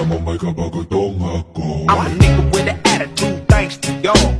I'ma make a bagay tong ako. I'm a nigga with an attitude, thanks to y'all.